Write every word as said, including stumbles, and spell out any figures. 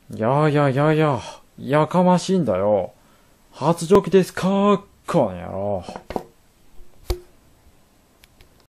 やややや、やかましいんだよ。発情期ですかこの野郎。